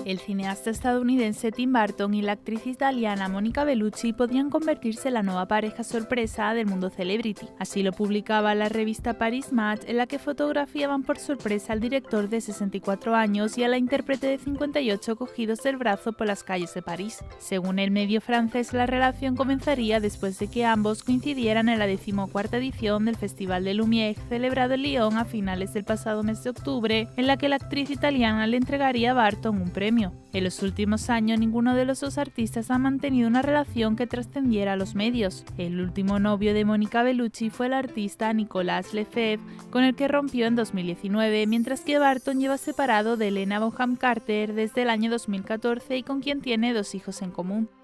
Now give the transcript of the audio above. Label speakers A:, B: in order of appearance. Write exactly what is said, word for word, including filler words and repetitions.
A: El cineasta estadounidense Tim Burton y la actriz italiana Monica Bellucci podrían convertirse en la nueva pareja sorpresa del mundo celebrity. Así lo publicaba la revista Paris Match, en la que fotografiaban por sorpresa al director de sesenta y cuatro años y a la intérprete de cincuenta y ocho cogidos del brazo por las calles de París. Según el medio francés, la relación comenzaría después de que ambos coincidieran en la decimocuarta edición del Festival de Lumière, celebrado en Lyon a finales del pasado mes de octubre, en la que la actriz italiana le entregaría a Burton un premio. En los últimos años, ninguno de los dos artistas ha mantenido una relación que trascendiera a los medios. El último novio de Monica Bellucci fue el artista Nicolas Lefebvre, con el que rompió en dos mil diecinueve, mientras que Burton lleva separado de Helena Bonham Carter desde el año dos mil catorce y con quien tiene dos hijos en común.